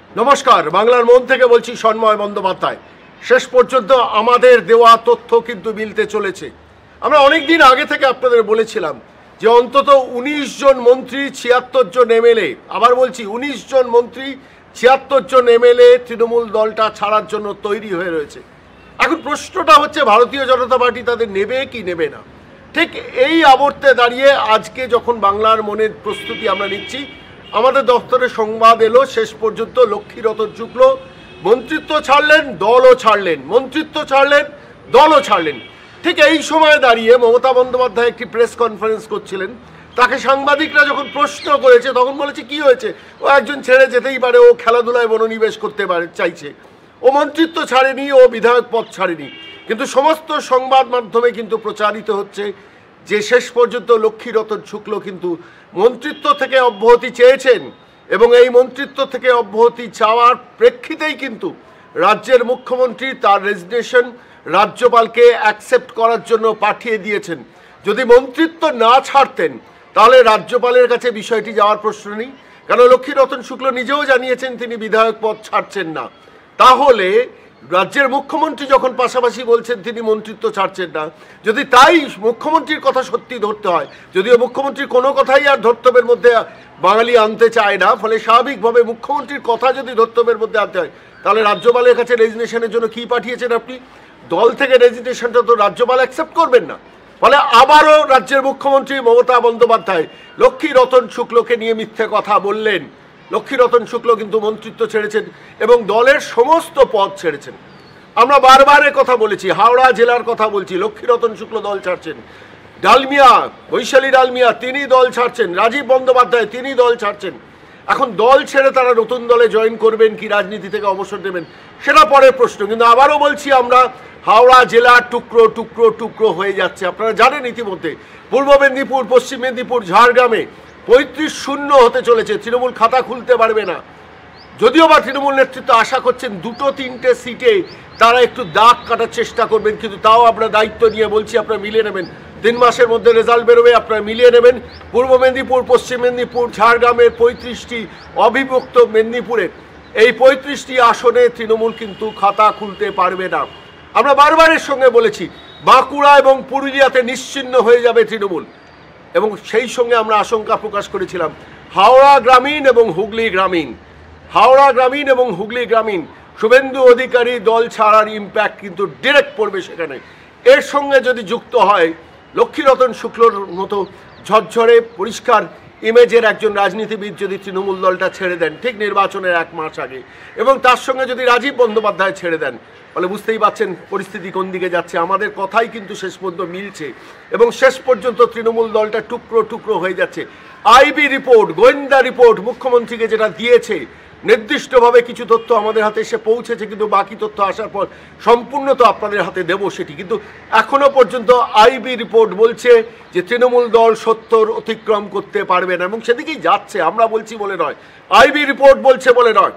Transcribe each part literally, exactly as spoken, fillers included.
নমস্কার, বাংলার মন থেকে বলছি সন্ময় বন্দ্যোপাধ্যায়। শেষ পর্যন্ত আমাদের দেওয়া তথ্য কিন্তু মিলতে চলেছে। আমরা অনেক দিন আগে থেকে আপনাদের বলেছিলাম যে অন্তত উনিশ জন মন্ত্রী, ছিয়াত্তর জন এমএলএ, আবার বলছি উনিশ জন মন্ত্রী, ছিয়াত্তর জন এমএলএ তৃণমূল দলটা ছাড়ার জন্য তৈরি হয়ে রয়েছে। এখন প্রশ্নটা হচ্ছে ভারতীয় জনতা পার্টি তাদের নেবে কি নেবে না। ঠিক এই আবর্তে দাঁড়িয়ে আজকে যখন বাংলার মনের প্রস্তুতি আমরা নিচ্ছি, আমাদের দপ্তরে সংবাদ এলো শেষ পর্যন্ত লক্ষ্মীরতন শুক্ল মন্ত্রিত্ব ছাড়লেন, দলও ছাড়লেন, মন্ত্রিত্ব ছাড়লেন, দলও ছাড়লেন। ঠিক এই সময় দাঁড়িয়ে মমতা বন্দ্যোপাধ্যায় একটি প্রেস কনফারেন্স করছিলেন। তাকে সাংবাদিকরা যখন প্রশ্ন করেছে তখন বলেছে কি হয়েছে, ও একজন ছেড়ে যেতেই পারে, ও খেলাধুলায় মনোনিবেশ করতে পারে চাইছে, ও মন্ত্রিত্ব ছাড়েনি, ও বিধায়ক পদ ছাড়েনি। কিন্তু সমস্ত সংবাদ মাধ্যমে কিন্তু প্রচারিত হচ্ছে যে শেষ পর্যন্ত লক্ষ্মীরতন শুক্ল কিন্তু মন্ত্রিত্ব থেকে অব্যাহতি চেয়েছেন এবং এই মন্ত্রিত্ব থেকে অব্যাহতি চাওয়ার প্রেক্ষিতেই কিন্তু রাজ্যের মুখ্যমন্ত্রী তার রেজিগনেশন রাজ্যপালকে অ্যাকসেপ্ট করার জন্য পাঠিয়ে দিয়েছেন। যদি মন্ত্রিত্ব না ছাড়তেন তাহলে রাজ্যপালের কাছে বিষয়টি যাওয়ার প্রশ্ন নেই, কারণ লক্ষ্মীরতন শুক্ল নিজেও জানিয়েছেন তিনি বিধায়ক পদ ছাড়ছেন না। তাহলে রাজ্যের মুখ্যমন্ত্রী যখন পাশাপাশি বলছেন তিনি মন্ত্রিত্ব ছাড়ছেন না, যদি তাই মুখ্যমন্ত্রীর কথা সত্যি ধরতে হয়, যদিও মুখ্যমন্ত্রীর কোনো কথাই আর ধর্তব্যের মধ্যে বাঙালি আনতে চায় না, ফলে স্বাভাবিকভাবে মুখ্যমন্ত্রীর কথা যদি ধর্তব্যের মধ্যে আনতে হয় তাহলে রাজ্যপালের কাছে রেজিগনেশনের জন্য কি পাঠিয়েছেন আপনি? দল থেকে রেজিগনেশনটা তো রাজ্যপাল অ্যাকসেপ্ট করবেন না। ফলে আবারও রাজ্যের মুখ্যমন্ত্রী মমতা বন্দ্যোপাধ্যায় লক্ষ্মীরতন শুক্লকে নিয়ে মিথ্যে কথা বললেন। লক্ষ্মীরতন শুক্ল কিন্তু মন্ত্রিত্ব ছেড়েছেন এবং দলের সমস্ত পদ ছেড়েছেন। আমরা বারবার কথা বলেছি, হাওড়া জেলার কথা বলছি, লক্ষ্মীরতন শুক্ল দল ছাড়ছেন। ডালমিয়া, বৈশালী ডালমিয়া তিনি দল ছাড়ছেন, রাজীব বন্দ্যোপাধ্যায় তিনি দল ছাড়ছেন। এখন দল ছেড়ে তারা নতুন দলে জয়েন করবেন কি রাজনীতি থেকে অবসর নেবেন সেটা পরের প্রশ্ন। কিন্তু আবারও বলছি, আমরা হাওড়া জেলা টুকরো টুকরো টুকরো হয়ে যাচ্ছে। আপনারা জানেন ইতিমধ্যে পূর্ব মেদিনীপুর, পশ্চিম মেদিনীপুর, ঝাড়গ্রামে পঁয়ত্রিশ শূন্য হতে চলেছে, তৃণমূল খাতা খুলতে পারবে না। যদিও বা তৃণমূল নেতৃত্ব আশা করছেন দুটো তিনটে সিটে তারা একটু দাগ কাটার চেষ্টা করবেন, কিন্তু তাও আপনারা দায়িত্ব নিয়ে বলছি আপনারা মিলিয়ে নেবেন, তিন মাসের মধ্যে রেজাল্ট বেরোবে, আপনারা মিলিয়ে নেবেন। পূর্ব মেদিনীপুর, পশ্চিম মেদিনীপুর, ঝাড়গ্রামের পঁয়ত্রিশটি, অবিভক্ত মেদিনীপুরের এই পঁয়ত্রিশটি আসনে তৃণমূল কিন্তু খাতা খুলতে পারবে না। আমরা বারবারের সঙ্গে বলেছি বাঁকুড়া এবং পুরুলিয়াতে নিশ্চিহ্ন হয়ে যাবে তৃণমূল, এবং সেই সঙ্গে আমরা আশঙ্কা প্রকাশ করেছিলাম হাওড়া গ্রামীণ এবং হুগলি গ্রামীণ, হাওড়া গ্রামীণ এবং হুগলি গ্রামীণ শুভেন্দু অধিকারী দল ছাড়ার ইম্প্যাক্ট কিন্তু ডিরেক্ট পড়বে সেখানে। এর সঙ্গে যদি যুক্ত হয় লক্ষ্মীরতন শুক্লর মতো ঝরঝরে পরিষ্কার ইমেজের একজন রাজনীতিবিদ যদি তৃণমূল দলটা ছেড়ে দেন ঠিক নির্বাচনের এক মাস আগে, এবং তার সঙ্গে যদি রাজীব বন্দ্যোপাধ্যায় ছেড়ে দেন, ফলে বুঝতেই পারছেন পরিস্থিতি কোন দিকে যাচ্ছে। আমাদের কথাই কিন্তু শেষ পর্যন্ত মিলছে এবং শেষ পর্যন্ত তৃণমূল দলটা টুকরো টুকরো হয়ে যাচ্ছে। আইবি রিপোর্ট, গোয়েন্দা রিপোর্ট মুখ্যমন্ত্রীকে যেটা দিয়েছে, নির্দিষ্টভাবে কিছু তথ্য আমাদের হাতে এসে পৌঁছেছে, কিন্তু বাকি তথ্য আসার পর সম্পূর্ণ তো আপনাদের হাতে দেব সেটি। কিন্তু এখনো পর্যন্ত আইবি রিপোর্ট বলছে যে তৃণমূল দল সত্তর অতিক্রম করতে পারবে না, এবং সেদিকেই যাচ্ছে। আমরা বলছি বলে নয়, আইবি রিপোর্ট বলছে বলে নয়।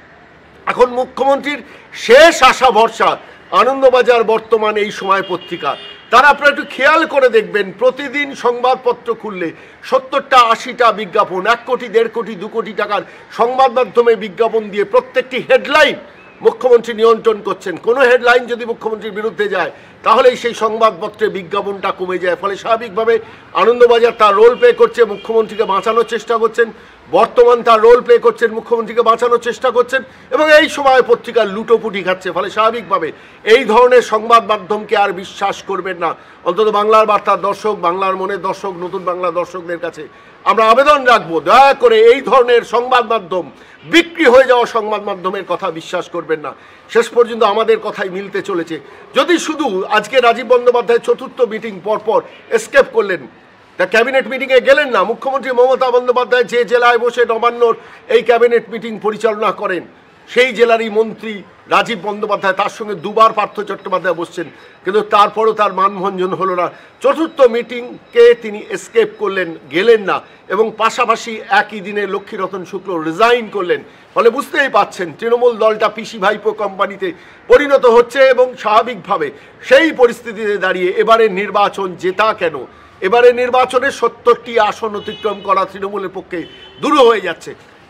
এখন মুখ্যমন্ত্রীর শেষ আশা ভরসা আনন্দবাজার বর্তমান এই সময় পত্রিকা। তারা আপনারা একটু খেয়াল করে দেখবেন, প্রতিদিন সংবাদপত্র খুললে সত্তরটা আশিটা বিজ্ঞাপন, এক কোটি দেড় কোটি দু কোটি টাকার সংবাদ মাধ্যমে বিজ্ঞাপন দিয়ে প্রত্যেকটি হেডলাইন মুখ্যমন্ত্রী নিয়ন্ত্রণ করছেন। কোনো হেডলাইন যদি মুখ্যমন্ত্রীর বিরুদ্ধে যায় তাহলেই সেই সংবাদপত্রে বিজ্ঞাপনটা কমে যায়। ফলে স্বাভাবিকভাবে আনন্দবাজার তার রোল প্লে করছে, মুখ্যমন্ত্রীকে বাঁচানোর চেষ্টা করছেন, বর্তমান তার রোল প্লে করছেন, মুখ্যমন্ত্রীকে বাঁচানোর চেষ্টা করছেন, এবং এই সময় পত্রিকার লুটোপুটি খাচ্ছে। ফলে স্বাভাবিকভাবে এই ধরনের সংবাদ মাধ্যমকে আর বিশ্বাস করবেন না। অন্তত বাংলার বার্তার দর্শক, বাংলার মনের দর্শক, নতুন বাংলা দর্শকদের কাছে আমরা আবেদন রাখবো, দয়া করে এই ধরনের সংবাদ মাধ্যম, বিক্রি হয়ে যাওয়া সংবাদ মাধ্যমের কথা বিশ্বাস করবেন না। শেষ পর্যন্ত আমাদের কথাই মিলতে চলেছে। যদি শুধু আজকে রাজীব বন্দ্যোপাধ্যায় চতুর্থ মিটিং পরপর এসকেপ করলেন, তা ক্যাবিনেট মিটিংয়ে গেলেন না। মুখ্যমন্ত্রী মমতা বন্দ্যোপাধ্যায় যে জেলায় বসে নবান্নর এই ক্যাবিনেট মিটিং পরিচালনা করেন, সেই জেলারই মন্ত্রী রাজীব বন্দ্যোপাধ্যায়, তার সঙ্গে দুবার পার্থ চট্টোপাধ্যায় বসছেন, কিন্তু তারপরও তার মানভঞ্জন হলো না। চতুর্থ মিটিংকে তিনি এসকেপ করলেন, গেলেন না, এবং পাশাপাশি একই দিনে লক্ষ্মীরতন শুক্ল রিজাইন করলেন। ফলে বুঝতেই পাচ্ছেন তৃণমূল দলটা পিসি ভাইপো কোম্পানিতে পরিণত হচ্ছে, এবং স্বাভাবিকভাবে সেই পরিস্থিতিতে দাঁড়িয়ে এবারে নির্বাচন জেতা কেন, এবারে নির্বাচনে সত্তরটি আসন অতিক্রম করা তৃণমূলের পক্ষে দূর হয়ে যাচ্ছে।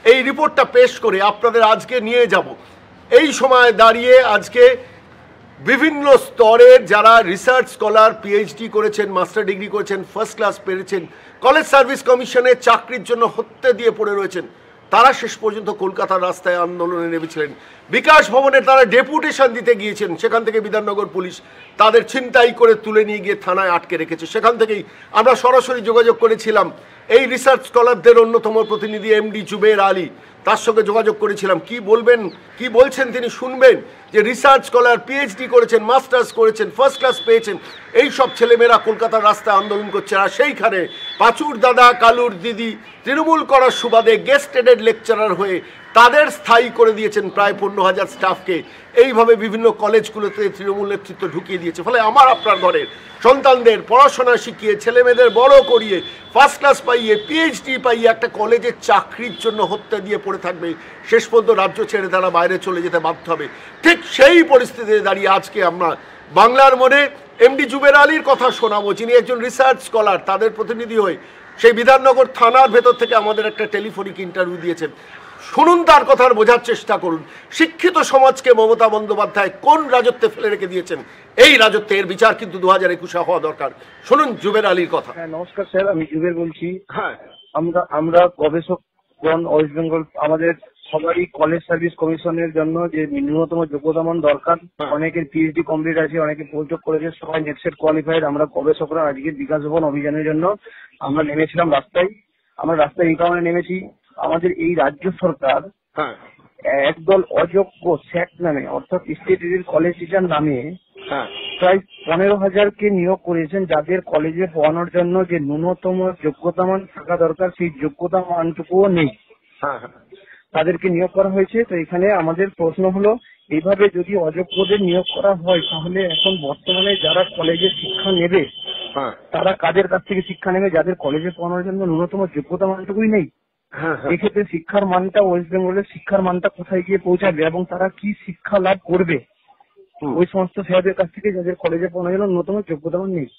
এই রিপোর্টটা পেশ করে আপনাদের আজকে নিয়ে যাব। এই সময় দাঁড়িয়ে আজকে বিভিন্ন স্তরের যারা রিসার্চ স্কলার, পিএইচডি করেছেন, মাস্টার ডিগ্রি করেছেন, ফার্স্ট ক্লাস পেয়েছেন, কলেজ সার্ভিস কমিশনে চাকরির জন্য হত্যা দিয়ে পড়ে রয়েছেন, তারা শেষ পর্যন্ত কলকাতার রাস্তায় আন্দোলনে নেমেছিলেন। বিকাশ ভবনে তারা ডেপুটেশন দিতে গিয়েছেন, সেখান থেকে বিধাননগর পুলিশ তাদের ছিনতাই করে তুলে নিয়ে গিয়ে থানায় আটকে রেখেছে। সেখান থেকেই আমরা সরাসরি যোগাযোগ করেছিলাম এই রিসার্চ স্কলারদের অন্যতম প্রতিনিধি এমডি জুবের আলী, তার সঙ্গে যোগাযোগ করেছিলাম। কি বলবেন, কি বলছেন তিনি শুনবেন। যে রিসার্চ স্কলার, পিএইচডি করেছেন, মাস্টার্স করেছেন, ফার্স্ট ক্লাস পেয়েছেন, এই সব ছেলেমেয়েরা কলকাতার রাস্তায় আন্দোলন করছে। আর সেইখানে পাঁচুর দাদা, কালুর দিদি তৃণমূল করার সুবাদে গেস্টেডেড লেকচারার হয়ে তাদের স্থায়ী করে দিয়েছেন প্রায় পনেরো হাজার স্টাফকে। এইভাবে বিভিন্ন কলেজগুলোতে তৃণমূল নেতৃত্ব ঢুকিয়ে দিয়েছে। ফলে আমার আপনার ঘরের সন্তানদের পড়াশোনা শিখিয়ে, ছেলেমেয়েদের বড় করিয়ে, ফার্স্ট ক্লাস পাইয়ে, পিএইচডি পাইয়ে একটা কলেজের চাকরির জন্য হত্যা দিয়ে পড়ে থাকবে। শেষ পর্যন্ত রাজ্য ছেড়ে তারা বাইরে চলে যেতে বাধ্য হবে। ঠিক সেই পরিস্থিতিতে দাঁড়িয়ে আজকে আমরা বাংলার মনে এমডি জুবের আলীর কথা শোনাবো, যিনি একজন রিসার্চ স্কলার, তাদের প্রতিনিধি হয়ে সেই বিধাননগর থানার ভেতর থেকে আমাদের একটা টেলিফোনিক ইন্টারভিউ দিয়েছেন। শুনুন, তার কথার বোঝার চেষ্টা করুন। শিক্ষিত সমাজকে মমতা বন্দ্যোপাধ্যায় কোন রাজত্বে ফেলে রেখে দিয়েছেন, এই রাজত্বে এর বিচার কিন্তু দু হাজার একুশে হওয়া দরকার। শুনুন জুবের আলীর কথা। হ্যাঁ, নমস্কার স্যার, আমি জুবের বলছি। হ্যাঁ, আমরা আমরা গবেষকগণ ওয়েস্ট বেঙ্গল, আমাদের সবারই কলেজ সার্ভিস কমিশনের জন্য যে ন্যূনতম যোগ্যতা মান দরকার, অনেকের পিএইচডি কমপ্লিট আছে, অনেকে পোস্টডক করেছে, সবাই নেটসেট কোয়ালিফাইড। আমরা গবেষকরা আজকে বিকাশ ভবন অভিযানের জন্য আমরা নেমেছিলাম রাস্তায়। আমরা রাস্তায় এই কারণে নেমেছি, আমাদের এই রাজ্য সরকার একদল অযোগ্য স্যাট নামে, অর্থাৎ স্টেট কলেজ টিচার নামে প্রায় পনেরো হাজারকে নিয়োগ করেছেন, যাদের কলেজে পড়ানোর জন্য যে ন্যূনতম যোগ্যতা মান থাকা দরকার সেই যোগ্যতা মানটুকুও নেই, তাদেরকে নিয়োগ করা হয়েছে। তো এখানে আমাদের প্রশ্ন হলো, এইভাবে যদি অযোগ্যদের নিয়োগ করা হয় তাহলে এখন বর্তমানে যারা কলেজে শিক্ষা নেবে তারা কাদের কাছ থেকে শিক্ষা নেবে, যাদের কলেজে পড়ানোর জন্য ন্যূনতম যোগ্যতা মানটুকুই নেই। এক্ষেত্রে শিক্ষার মানটা, ওয়েস্ট বেঙ্গলের শিক্ষার মানটা কোথায় গিয়ে পৌঁছাবে এবং তারা কি শিক্ষা লাভ করবে ওই সমস্ত স্যারদের কাছ থেকে যাদের কলেজে পড়ানোর জন্য ন্যূনতম যোগ্যতা মান নেই।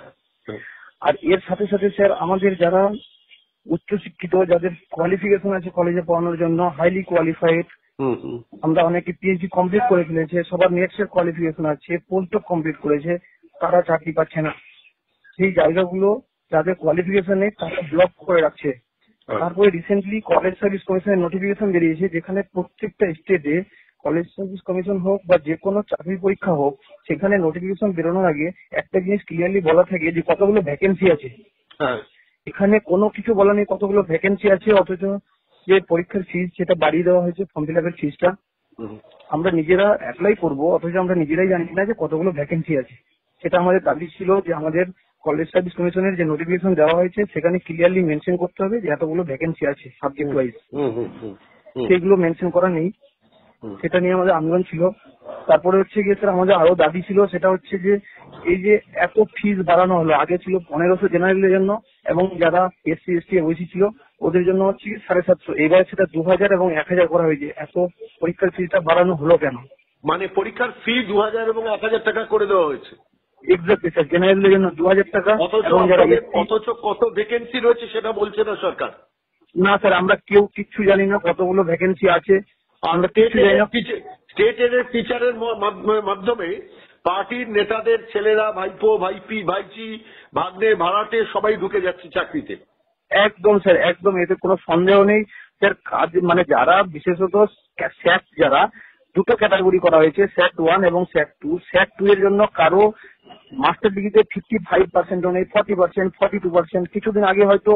আর এর সাথে সাথে স্যার, আমাদের যারা উচ্চশিক্ষিত, যাদের কোয়ালিফিকেশন আছে কলেজে পড়ানোর জন্য, হাইলি কোয়ালিফাইড, আমরা অনেকে পিএইচডি কমপ্লিট করে ফেলেছে, সবার নেটসের কোয়ালিফিকেশন আছে, পোস্টডক কমপ্লিট করেছে, তারা চাকরি পাচ্ছে না। সেই জায়গাগুলো যাদের কোয়ালিফিকেশন নেই তারা ব্লক করে রাখছে। তারপরে রিসেন্টলি কলেজ সার্ভিস কমিশনের নোটিফিকেশন বেরিয়েছে, যেখানে প্রত্যেকটা স্টেটে কলেজ সার্ভিস কমিশন হোক বা যে কোনো চাকরি পরীক্ষা হোক, সেখানে নোটিফিকেশন বেরোনোর আগে একটা জিনিস ক্লিয়ারলি বলা থাকে যে কতগুলো ভ্যাকেন্সি আছে। এখানে কোনো কিছু বলা নেই কতগুলো ভ্যাকেন্সি আছে, অথচ যে পরীক্ষার ফিস সেটা বাড়িয়ে দেওয়া হয়েছে, ফর্ম ফিল আপের ফিসটা। আমরা নিজেরা অ্যাপ্লাই করবো, অথচ আমরা নিজেরাই জানি না যে কতগুলো ভ্যাকেন্সি আছে। সেটা আমাদের দাবি ছিল যে আমাদের কলেজ সার্ভিস কমিশনের যে নোটিফিকেশন দেওয়া হয়েছে সেখানে ক্লিয়ারলি মেনশন করতে হবে যে এতগুলো ভ্যাকেন্সি আছে সাবজেক্ট ওয়াইজ। সেগুলো মেনশন করা নেই, সেটা নিয়ে আমাদের আন্দোলন ছিল। তারপরে হচ্ছে গিয়ে স্যার আমাদের আরো দাবি ছিল, সেটা হচ্ছে যে এই যে এত ফিস বাড়ানো হলো, আগে ছিল পনেরোশো জেনারেলের জন্য এবং যারা এসসি এসটি ওইসি ছিল ওদের জন্য হচ্ছে সাড়ে সাতশো, এবার সেটা দু হাজার এবং এক হাজার করা হয়েছে। এত পরীক্ষার ফিসটা বাড়ানো হলো কেন? মানে পরীক্ষার ফি দু হাজার এবং এক হাজার টাকা করে দেওয়া হয়েছে। এক্স্যাক্টলি স্যার, জেনারেলের জন্য দু হাজার টাকা, এবং যারা অথচ কত ভ্যাকেন্সি রয়েছে সেটা বলছে না সরকার। না স্যার, আমরা কেউ কিচ্ছু জানি না কতগুলো ভ্যাকেন্সি আছে। আমরা স্টেটের টিচারের মাধ্যমে পার্টির নেতাদের ছেলেরা, ভাইপো, ভাইপি, ভাইচি, ভাগ্নে, ভাড়াটে সবাই ঢুকে যাচ্ছে চাকরিতে। একদম স্যার, একদম, এতে কোনো সন্দেহ নেই স্যার। কাজ মানে যারা বিশেষত স্যাট, যারা দুটো ক্যাটাগরি করা হয়েছে, স্যাট ওয়ান এবং স্যাট টু। স্যাট টু এর জন্য কারো মাস্টার ডিগ্রিতে ফিফটি ফাইভ পার্সেন্টও নেই, forty percent, forty two percent. কিছুদিন আগে হয়তো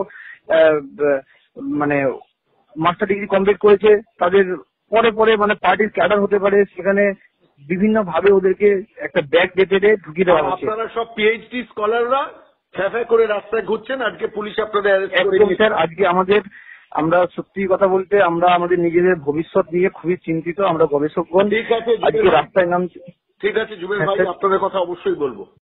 মানে মাস্টার ডিগ্রি কমপ্লিট করেছে, তাদের পরে পরে মানে পার্টির ক্যাডার হতে পারে, সেখানে বিভিন্ন ভাবে ওদেরকে একটা ব্যাগ ডেটে ঢুকিয়ে দেওয়া হচ্ছে। আপনারা সব পিএইচডি স্কলাররা ফ্যাফে করে রাস্তায় ঘুরছেন, আজকে পুলিশ আপনাদের একদম স্যার। আজকে আমাদের, আমরা সত্যি কথা বলতে আমরা আমাদের নিজেদের ভবিষ্যৎ নিয়ে খুবই চিন্তিত। আমরা গবেষকগণ আজকে রাস্তায় নামছি। ঠিক আছে জুবের ভাই, আপনাদের কথা অবশ্যই বলবো।